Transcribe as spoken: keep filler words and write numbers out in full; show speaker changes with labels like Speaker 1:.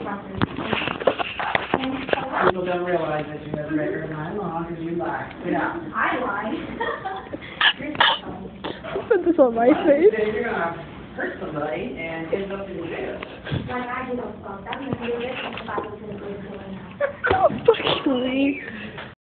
Speaker 1: People don't realize that you have a record of nine long because you lie. Get out.
Speaker 2: I lied.
Speaker 3: Put this on my face.
Speaker 1: Then you're gonna hurt somebody and end up in jail.
Speaker 2: Like I did on stuff. That's gonna be a risk if I was gonna go to jail.
Speaker 3: Oh, fucking leave.